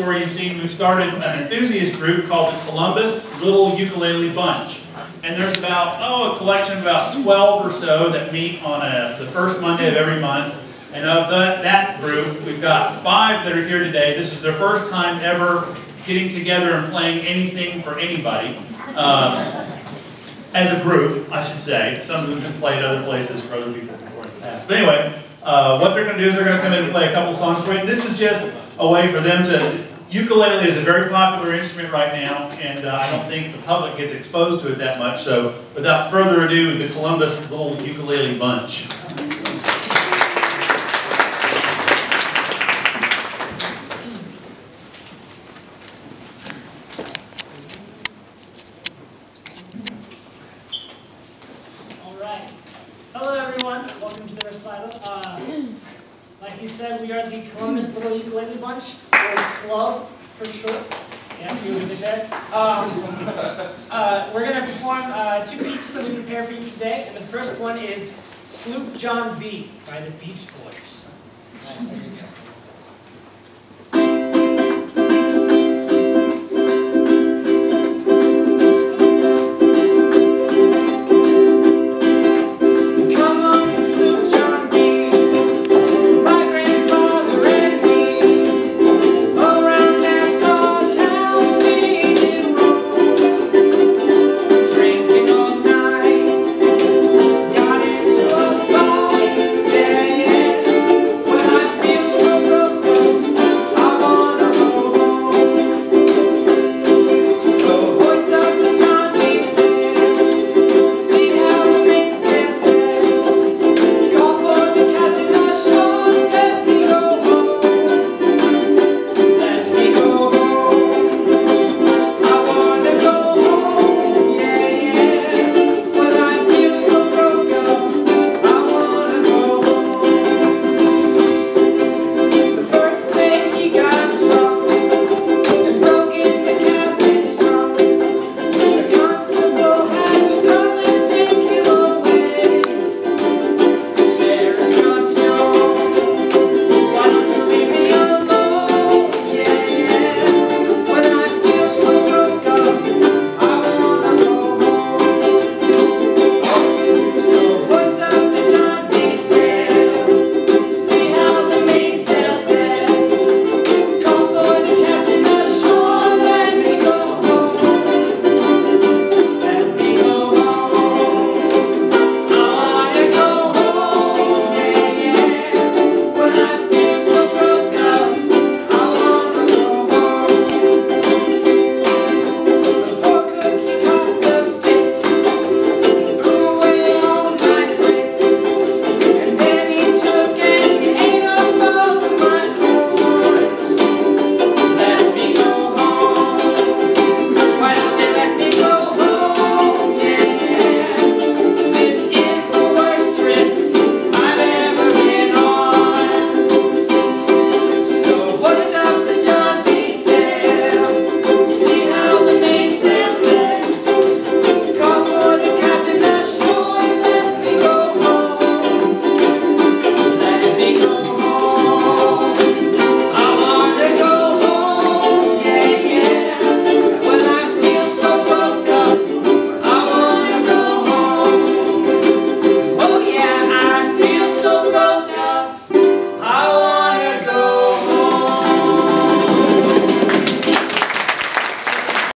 Repertoire, you've seen we've started an enthusiast group called the Columbus Little Ukulele Bunch. And there's about, a collection of about 12 or so that meet on the first Monday of every month. And of that group, we've got 5 that are here today. This is their first time ever getting together and playing anything for anybody. As a group, I should say. Some of them have played other places for other people before in the past. But anyway, what they're going to do is they're going to come in and play a couple songs for you. This is just a way for them to... Ukulele is a very popular instrument right now, and I don't think the public gets exposed to it that much. So without further ado, the Columbus Little Ukulele Bunch. Hello everyone, welcome to the recital. Like he said, we are the Columbus Little Ukulele Bunch, or Club for short. Yeah, see what we did there? We're going to perform 2 pieces that we prepared for you today, and the first one is Sloop John B by the Beach Boys.